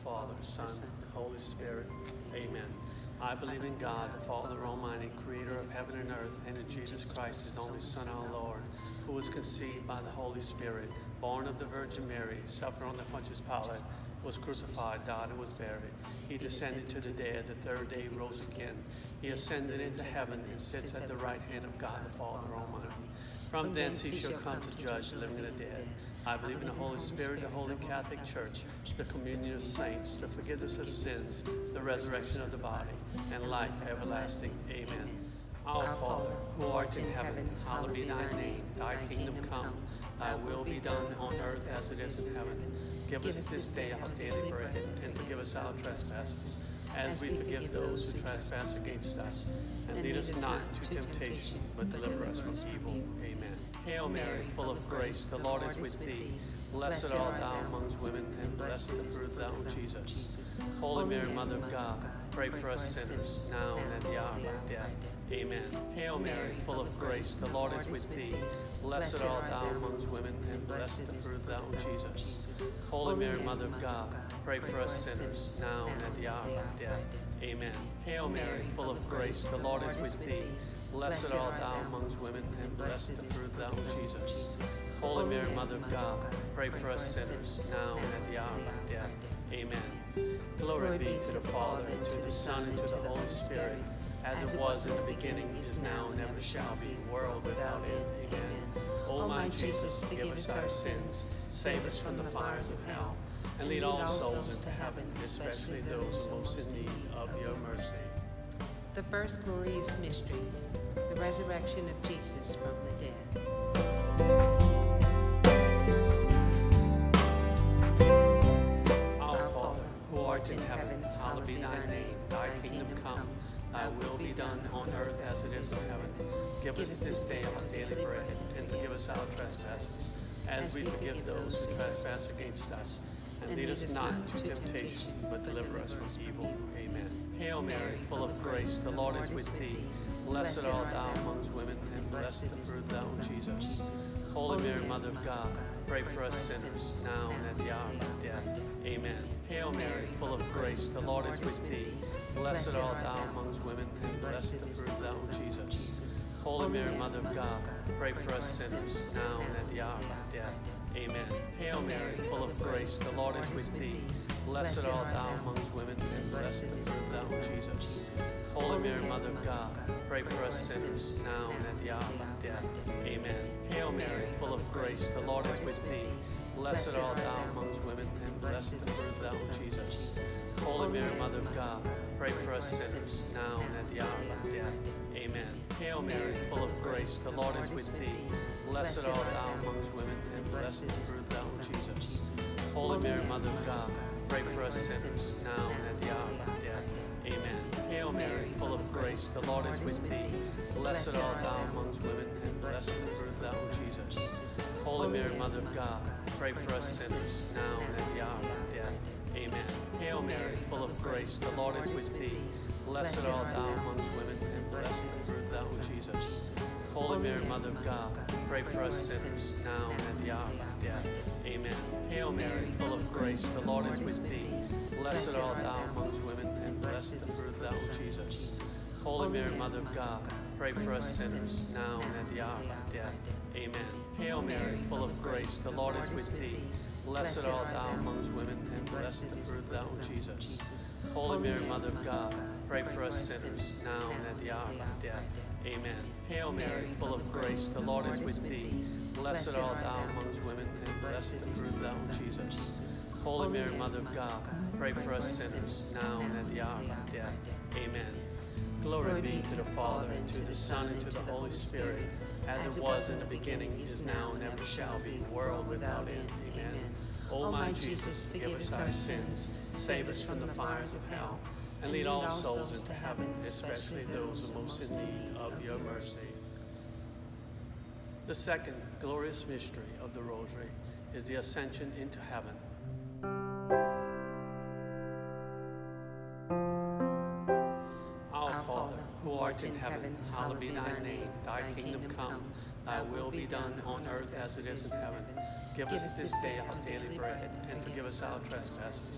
Father, Son, and Holy Spirit. Amen. I believe in God, the Father Almighty, creator of heaven and earth, and in Jesus Christ, his only Son, our Lord, who was conceived by the Holy Spirit, born of the Virgin Mary, suffered under Pontius Pilate, was crucified, died, and was buried. He descended to the dead, the third day rose again. He ascended into heaven and sits at the right hand of God, the Father Almighty. From thence he shall come to judge the living and the dead. I believe in the Holy Spirit, the Holy Catholic Church, the communion of saints, the forgiveness of sins, the resurrection of the body, and life everlasting. Amen. Our Father, who art in heaven, hallowed be thy name. Thy kingdom come, thy will be done on earth as it is in heaven. Give us this day our daily bread, and forgive us our trespasses, as we forgive those who trespass against us. And lead us not into temptation, but deliver us from evil. Amen. Hail Mary, full of grace, the Lord is with thee. Blessed art thou amongst women, and blessed the fruit of thy womb, Jesus. Holy Mary, Mother of God, pray for us sinners, now and at the hour of our death. Amen. Hail Mary, full of grace, the Lord is with thee. Blessed art thou amongst women, and blessed the fruit of thy womb, Jesus. Holy Mary, Mother of God, pray for us sinners, now and at the hour of our death. Amen. Hail Mary, full of grace, the Lord is with thee. Blessed art thou amongst women, and blessed the fruit of thy womb, Jesus. Holy Mary, Mother of God, pray for us sinners, now and at the hour of our death. Amen. Glory be to the Father, and to the Son, and to the Holy Spirit, as it was in the beginning, is now, and ever shall be, world without end. Amen. O my Jesus, forgive us our sins, save us from the fires of hell, and lead all souls into heaven, especially those most in need of your mercy. The first glorious mystery, the resurrection of Jesus from the dead. Our Father, who art in heaven, hallowed be thy name. Thy kingdom come, thy will be done on earth as it is in heaven. Give us this day our daily bread, and forgive us our trespasses, as we forgive those who trespass against us. And lead us not into temptation, but deliver us from evil. Amen. Hail Mary, full of grace, the Lord is with thee. Blessed art thou amongst women, and blessed the fruit of thy womb, Jesus. Holy Mary, Mother of God, pray for us sinners, now and at the hour of our death. Amen. Hail Mary, full of grace, the Lord is with thee. Blessed art thou amongst women, and blessed the fruit of thy womb, Jesus. Holy Mary, Mother of God, pray for us sinners, now and at the hour of our death. Amen. Hail Mary, full of grace, the Lord is with thee. Blessed art thou amongst women, and blessed the fruit of thy womb, Jesus. Holy Mary, Mother of God, pray for us sinners, now and at the hour of our death. Amen. Hail Mary, full of grace, the Lord is with thee. Blessed art thou amongst women, and blessed the fruit of thy womb, Jesus. Holy Mary, Mother of God, pray for us sinners, now and at the hour of our death. Amen. Hail Mary, full of grace, the Lord is with thee. Blessed art thou amongst women, and blessed the fruit of thy womb, Jesus. Holy Mary, Mother of God, pray for us sinners, now and at the hour of our death. Amen. Hail Mary, full of grace, the Lord is with thee. Blessed art thou amongst women, and blessed the fruit of thy womb, Jesus. Holy Mary, Mother of God, pray for us sinners, now and at the hour of our death. Amen. Hail Mary, full of grace, the Lord is with thee. Blessed art thou amongst women, and blessed the fruit of thy womb, Jesus. Holy Mary, Mother of God, pray for us sinners, now and at the hour of our death. Amen. Hail Mary, full of grace, the Lord is with thee. Blessed art thou amongst women, and blessed the fruit of thy womb, Jesus. Holy Mary, Mother of God, pray for us sinners, now and at the hour of our death. Amen. Hail Mary, full of grace, the Lord is with thee. Blessed art thou amongst women, and blessed the fruit of thy womb, Jesus. Holy Mary, Mother of God, pray for us sinners, now and at the hour of our death. Amen. Hail Mary, full of grace, the Lord is with thee. Blessed art thou amongst women, and blessed the fruit of thy womb, Jesus. Holy Mary, Mother of God, pray for us sinners, now and at the hour of our death. Amen. Glory be to the Father, and to the Son, and to the Holy Spirit, as it was in the beginning, is now, and ever shall be, world without end. Amen. O my Jesus, forgive us our sins, save us from the fires of hell, and lead all souls into heaven, especially those who are most in need of your mercy. The second glorious mystery of the Rosary is the Ascension into heaven. Our Father, who art in heaven, hallowed be thy name. Thy kingdom come, thy will be done on earth as it is in heaven. Give us this day our daily bread, and forgive us our trespasses,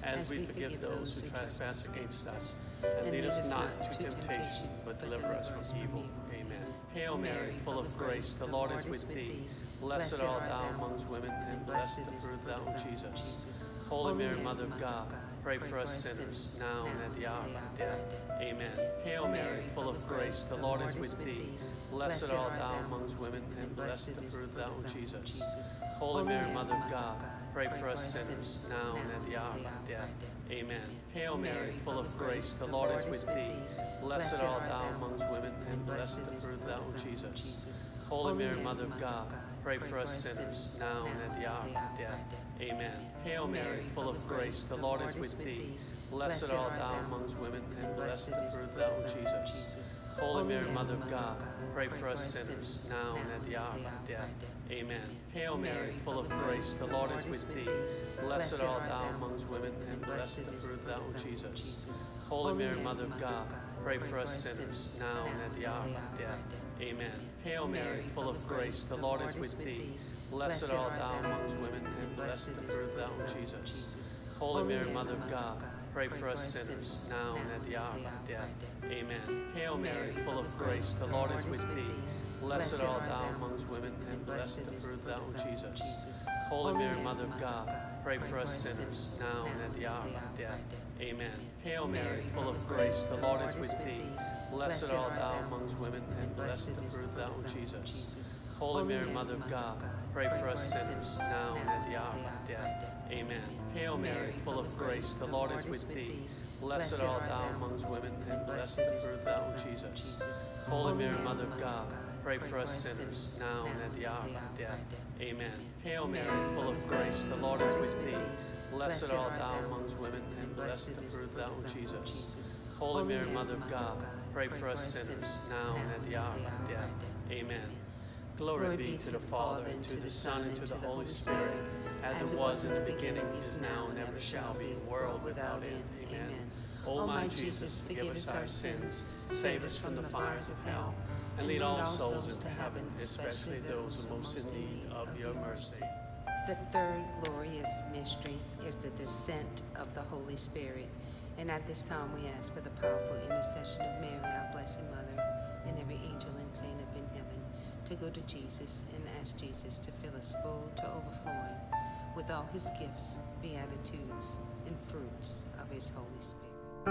as we forgive those who trespass against us. And lead us not to temptation, but deliver us from evil. Amen. Hail Mary, full of grace, the Lord is with thee. Blessed art thou amongst women, and blessed the fruit of thy womb, Jesus. Holy Mary, Mother of God, pray for us sinners, now and at the hour of our death. Amen. Hail Mary, full of grace, the Lord is with thee. Blessed art thou amongst women, and blessed the fruit of thy womb, Jesus. Holy Mary, Mother of God, pray for us sinners, now and at the hour of our death. Amen. Hail Mary, full of grace, the Lord is with thee. Blessed art thou amongst women, and blessed the fruit of thy womb, Jesus. Holy Mary, Mother of God, pray for us sinners, now and at the hour of our death. Amen. Hail Mary, full of grace, the Lord is with thee. Blessed art thou amongst women, and blessed the fruit of thy womb, Jesus. Holy Mary, Mother of God, pray for us sinners, now and at the hour of our death. Amen. Hail Mary, full of grace, the Lord is with thee. Blessed art thou amongst women, and blessed the fruit of thy womb, Jesus. Holy Mary, Mother of God, pray for us sinners, now and at the hour of our death. Amen. Hail Mary, full of grace, the Lord is with thee. Blessed art thou amongst women, and blessed the fruit of thy womb, Jesus. Holy Mary, Mother of God, pray for us sinners, now and at the hour of our death. Amen. Hail Mary, full of grace, the Lord is with thee. Blessed art thou amongst women, and blessed the fruit of thy womb, Jesus. Holy Mary, Mother of God, pray for us sinners, now and at the hour of our death. Amen. Hail Mary, full of grace, the Lord is with thee. Blessed art thou amongst women, and blessed the fruit of thy womb, Jesus. Holy Mary, Mother of God, pray for us sinners, now and at the hour of our death. Amen. Hail Mary, full of grace, the Lord is with thee. Blessed art thou amongst women, and blessed the fruit of thy womb, Jesus. Holy Mary, Mother of God, pray for us sinners, now and at the hour of our death. Amen. Hail Mary, full of grace, the Lord is with thee. Blessed art thou amongst women, and blessed the fruit of thy womb, Jesus. Holy Mary, Mother of God, pray for us sinners, now and at the hour of our death. Amen. Glory be to the Father, and to the Son, and to the Holy Spirit, as it was in the beginning, is now, and ever shall be, world without end. Amen. O my Jesus, forgive us our sins, save us from the fires of hell, and lead all souls into heaven, especially those who most in need of your mercy. The third glorious mystery is the descent of the Holy Spirit. And at this time we ask for the powerful intercession of Mary, our Blessed Mother, and every angel and saint up in heaven, to go to Jesus and ask Jesus to fill us full to overflowing with all his gifts, beatitudes, and fruits of his Holy Spirit.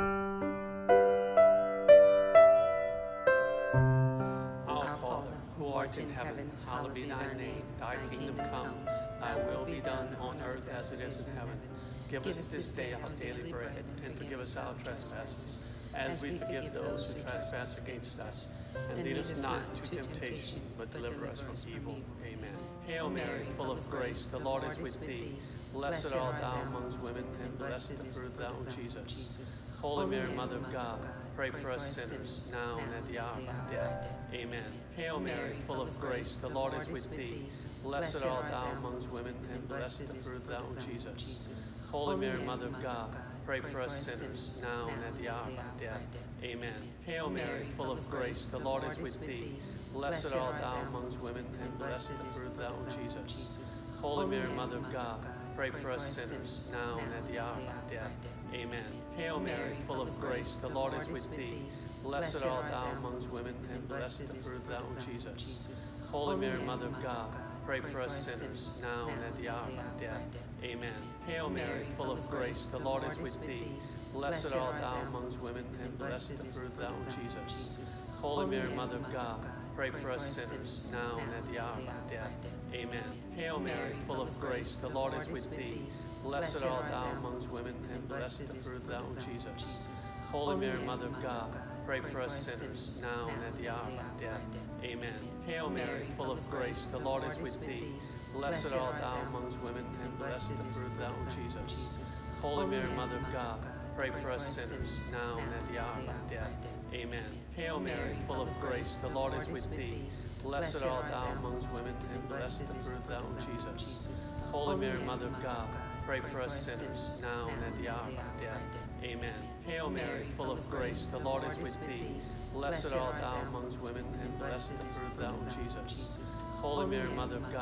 Our Father, who art in heaven, hallowed be thy name. Thy kingdom come, thy will be done on earth as it is in heaven. Give us this day our daily bread, and forgive us our trespasses, as we forgive those who trespass against us. And lead us not to temptation, but deliver us from evil. Amen. Hail Mary, full of grace, the Lord is with thee. Blessed art thou amongst women, and blessed the fruit of thy womb, Jesus. Holy Mary, Mother of God, pray for us sinners, now and at the hour of our death. Amen. Hail Mary, full of grace, the Lord is with thee. Blessed art thou amongst women, and blessed the fruit of thy womb, Jesus. Holy Mary, Mother of God, pray for us sinners, now and at the hour of our death. Amen. Hail Mary, full of grace, the Lord is with thee. Blessed art thou amongst women, and blessed the fruit of thy womb, Jesus. Holy Mary, Mother of God, pray for us sinners, now and at the hour of our death. Amen. Hail Mary, full of grace, the Lord is with thee. Blessed art thou amongst women, and blessed the fruit of thy womb, Jesus. Holy Mary, Mother of God, pray for us sinners, now and at the hour of our death. Amen. Hail Mary, full of grace, the Lord is with thee. Blessed art thou amongst women, and blessed the fruit of thy womb, Jesus. Holy Mary, Mother of God, pray for us sinners, now and at the hour of our death. Amen. Hail Mary, full of grace, the Lord is with thee. Blessed art thou amongst women, and blessed the fruit of thy womb, Jesus. Holy Mary, Mother of God, pray for us sinners, now and at the hour of our death. Amen. Hail Mary, full of grace, the Lord is with thee. Blessed art thou amongst women, and blessed the fruit of thy womb, Jesus. Holy Mary, Mother of God, pray for us sinners, now and at the hour of our death. Amen. Hail Mary, full of grace, the Lord is with thee. Blessed art thou amongst women, and blessed the fruit of thy womb, Jesus. Holy Mary, Mother of God, pray for us sinners, now and at the hour of our death. Amen. Hail Mary, full of grace, the Lord is with thee. Blessed art thou amongst women, and blessed the fruit of thy womb, Jesus. Holy Mary, Mother of God,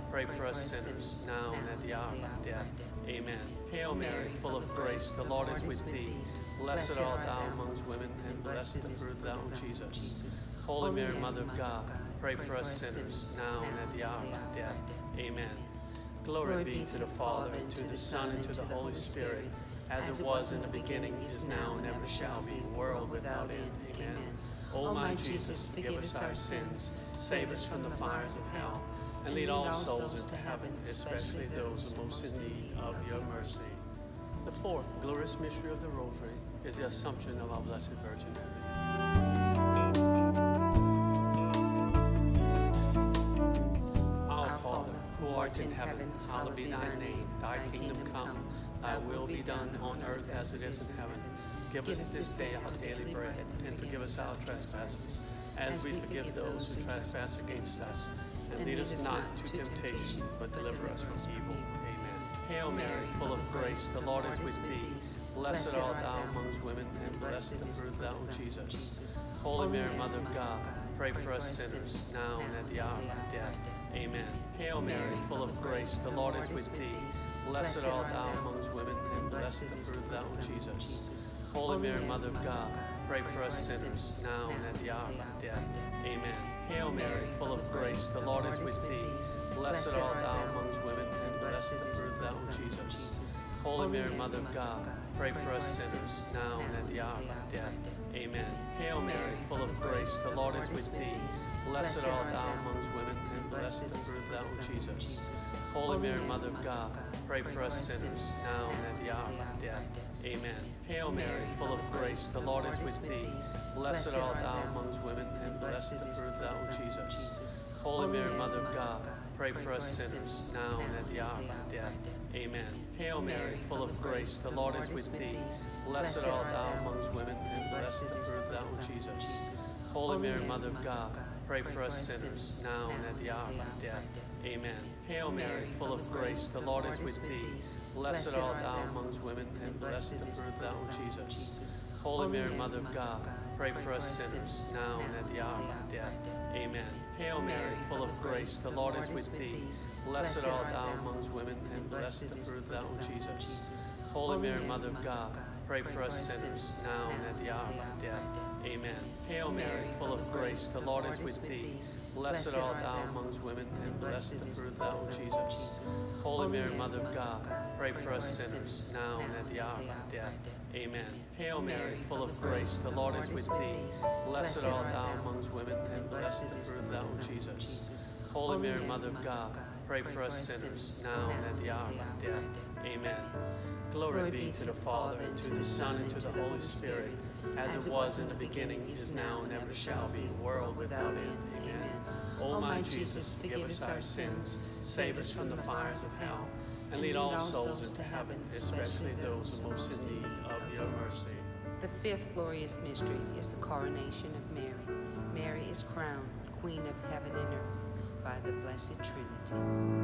pray for us sinners, now and at the hour of our death. Amen. Hail Mary, full of grace, the Lord is with thee. Blessed art thou amongst women, and blessed the fruit of thy womb, Jesus. Holy Mary, Mother of God, pray for us sinners, now and at the hour of our death. Amen. Glory be to the Father, and to the Son, and to the Holy Spirit, as it was in the beginning, is now, and ever shall be, world without end. Amen. O my Jesus, forgive us our sins, save us from the fires of hell, and lead all souls into heaven, especially those who are most in need of your mercy. The fourth glorious mystery of the Rosary is the Assumption of our Blessed Virgin Mary. Our Father, who art in heaven, hallowed be thy name. Thy kingdom come, thy will be done on earth as it is in heaven. Give us this day our daily bread, and forgive us our trespasses, as we forgive those who trespass against us. And lead us not into temptation, but deliver us from evil. Amen. Hail Mary, full of grace, the Lord is with thee. Blessed art thou amongst women, and blessed the fruit of thy womb, Jesus. Holy Mary, Mother of God, pray for us sinners, now and at the hour of our death. Amen. Hail Mary, full of grace, the Lord is with thee. Blessed art thou amongst women, and blessed the fruit of thy womb, Jesus. Holy Mary, Mother of God, pray for us sinners, now and at the hour of our death. Amen. Hail Mary, full of grace, the Lord is with thee. Blessed art thou amongst women, and blessed the fruit of thy womb, Jesus. Holy Mary, Mother of God, pray for us sinners, now and at the hour of our death. Amen. Hail Mary, full of grace, the Lord is with thee. Blessed art thou amongst women, and blessed the fruit of thy womb, Jesus. Holy Mary, Mother of God, pray for us sinners, now and at the hour of our death. Amen. Hail Mary, full of grace, the Lord is with thee. Blessed art thou amongst women, and blessed the fruit of thy womb, Jesus. Holy Mary, Mother of God, pray for us sinners, now and at the hour of our death. Amen. Hail Mary, full of grace, the Lord is with thee. Blessed art thou amongst women, and blessed the fruit of thy womb, Jesus. Holy Mary, Mother of God, pray for us sinners, now and at the hour of our death. Amen. Hail Mary, full of grace, the Lord is with thee. Blessed art thou amongst women, and blessed the fruit of thy womb, Jesus. Holy Mary, Mother of God, pray for us sinners, now and at the hour of our death. Amen. Hail Mary, full of grace, the Lord is with thee. Blessed art thou amongst women, and blessed the fruit of thy womb, Jesus. Holy Mary, Mother of God, pray for us sinners, now and at the hour of our death. Amen. Hail Mary, full of grace, the Lord is with thee. Blessed art thou amongst women, and blessed the fruit of thy womb, Jesus. Holy Mary, Mother of God, pray for us sinners, now and at the hour of our death. Amen. Hail Mary, full of grace, the Lord is with thee. Blessed art thou amongst women, and blessed the fruit of thy womb, Jesus. Holy Mary, Mother of God, pray for us sinners, now and at the hour of our death. Amen. Glory be to the Father, and to the Son, and to the Holy Spirit, as it was in the beginning, is now, and ever shall be, world without end. Amen. O my Jesus, forgive us our sins, save us from the fires of hell, and lead all souls into heaven, especially those who are most in need of your mercy. The fifth glorious mystery is the coronation of Mary. Mary is crowned Queen of heaven and earth by the Blessed Trinity.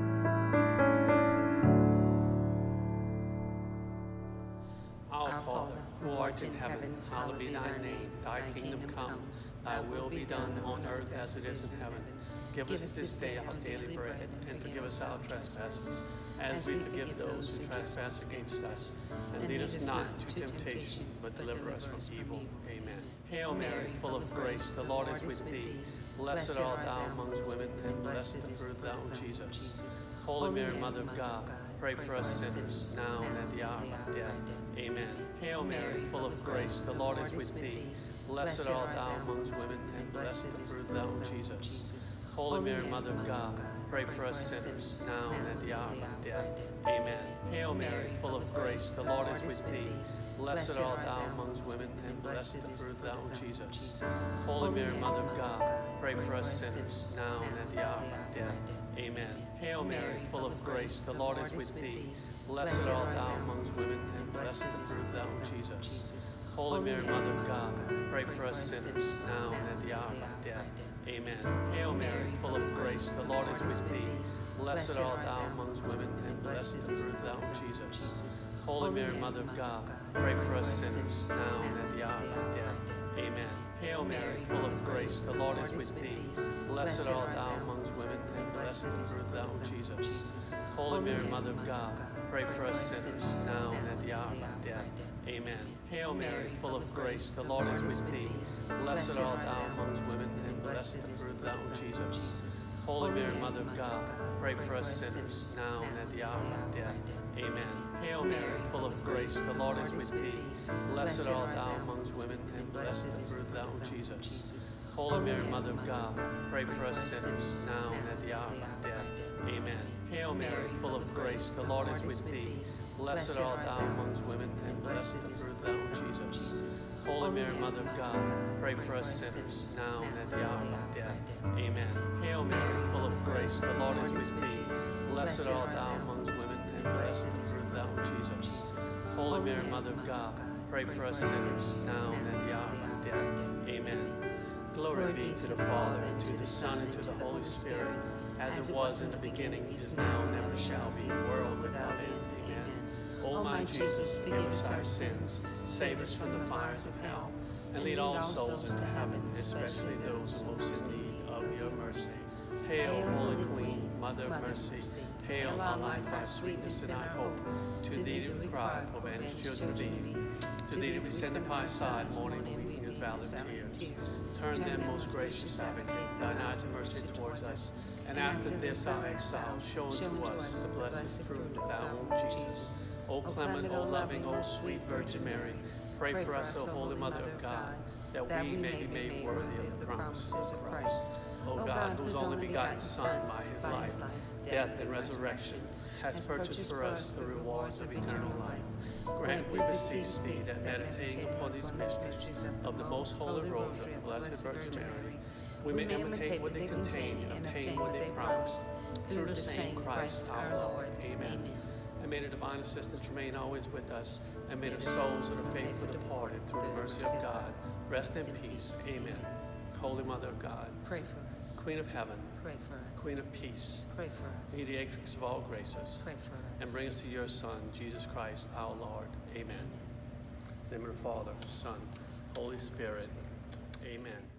Our Father, who art in heaven, hallowed be thy name. Thy kingdom come, thy will be done on earth as it is in heaven. Give us this day our daily bread, and forgive us our trespasses, as we forgive those who trespass against us. And lead us not into temptation, but deliver us from evil. Amen. Hail Mary, full of grace, the Lord is with thee. Blessed art thou amongst women, and blessed the fruit of thy womb, Jesus. Holy Mary, Mother of God, pray for us sinners, now and at the hour of our death. Amen. Hail Mary, full of grace, the Lord is with thee. Blessed art thou amongst women, and blessed the fruit of thy womb, Jesus. Holy Mary, Mother of God, pray for us sinners, now and at the hour of our death. Amen. Hail Mary, full of grace, the Lord is with thee. Blessed art thou amongst women, and blessed the fruit of thy womb, Jesus. Holy Mary, Mother of God, pray for us sinners, now and at the hour of our death. Amen. Hail Mary, full of grace, the Lord is with thee. Blessed art thou amongst women, and blessed the fruit of thy womb, Jesus. Holy Mary, Mother of God, pray for us sinners, now and at the hour of our death. Amen. Hail Mary, full of grace, the Lord is with thee. Blessed art thou amongst women, and blessed the fruit of thy womb, Jesus. Holy Mary, Mother of God, pray for us sinners, now and at the hour of our death. Amen. Hail Mary, full of grace, the Lord is with thee. Blessed art thou amongst women, and blessed is the fruit of thy womb, Jesus. Holy Mary, Mother of God, pray for us sinners, now and at the hour of our death. Amen. Hail Mary, full of grace, the Lord is with thee. Blessed art thou amongst women, and blessed is the fruit of thy womb, Jesus. Holy Mary, Mother of God, pray for us sinners, now and at the hour of our death. Amen. Hail Mary, full of grace, the Lord is with thee. Blessed art thou amongst women, and blessed is the fruit of thy womb, Jesus. Holy Mary, Mother of God, pray for us sinners, now and at the hour of our death. Amen. Hail Mary, full of grace, the Lord is with thee. Blessed art thou amongst women, and blessed is the fruit of thy womb, Jesus. Holy Mary, Mother of God, pray for us sinners, now and at the hour of our death. Amen. Hail Mary, full of grace, the Lord is with thee. Blessed art thou amongst women, and blessed is the fruit of thy womb, Jesus. Holy Mary, Mother of God, pray for us sinners, now and at the hour of our death. Amen. Glory be to the Father, and to the Son, and to the Holy Spirit, as it was in the beginning, is now, and ever shall be, world without end. Amen. O my Jesus, forgive us our sins, save us from the fires of hell, and lead all souls into heaven, especially those most in need of your mercy. Hail, Holy Queen, Mother of Mercy. Hail, our life, our sweetness, and our hope. To thee do we cry, poor banished children of Eve. To thee do we send upon our side, mourning and weeping as valley tears. Turn then, most gracious Advocate, thine eyes of mercy towards us, and after this our exile, show unto us the blessed fruit of thy womb, Jesus. O clement, O loving, O sweet Virgin Mary, pray for us, O Holy Mother of God, that we may be made worthy of the promises of Christ. O God, whose only begotten Son, by his life, death, and resurrection, has purchased for us the rewards of eternal life, grant, we beseech thee, that meditating upon these mysteries of the most holy rosary of the Blessed Virgin Mary, we may imitate what they contain and obtain what they promise, through the same Christ our Lord. Amen. And may the divine assistance remain always with us, and may the souls of the faithful departed, through the mercy of God, rest in peace. Amen. Holy Mother of God, Pray for us. Queen of Heaven, Pray for us. Queen of Peace, Pray for us. mediatrix of all graces, Pray for us. and bring us to your Son, Jesus Christ, our Lord. Amen. In the name of the Father, Son, Holy Spirit. Amen.